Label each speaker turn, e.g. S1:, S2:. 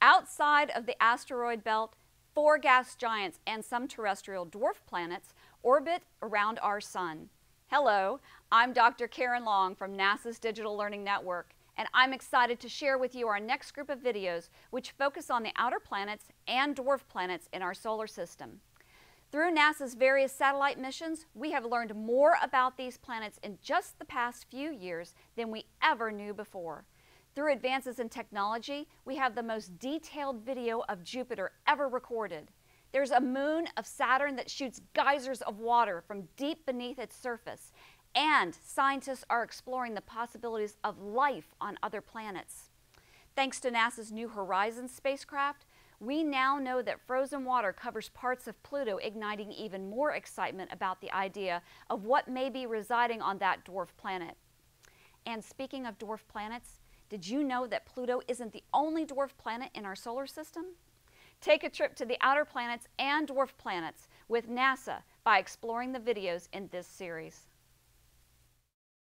S1: Outside of the asteroid belt, 4 gas giants and some terrestrial dwarf planets orbit around our sun. Hello, I'm Dr. Karen Long from NASA's Digital Learning Network, and I'm excited to share with you our next group of videos which focus on the outer planets and dwarf planets in our solar system. Through NASA's various satellite missions, we have learned more about these planets in just the past few years than we ever knew before. Through advances in technology, we have the most detailed video of Jupiter ever recorded. There's a moon of Saturn that shoots geysers of water from deep beneath its surface, and scientists are exploring the possibilities of life on other planets. Thanks to NASA's New Horizons spacecraft, we now know that frozen water covers parts of Pluto, igniting even more excitement about the idea of what may be residing on that dwarf planet. And speaking of dwarf planets, did you know that Pluto isn't the only dwarf planet in our solar system? Take a trip to the outer planets and dwarf planets with NASA by exploring the videos in this series.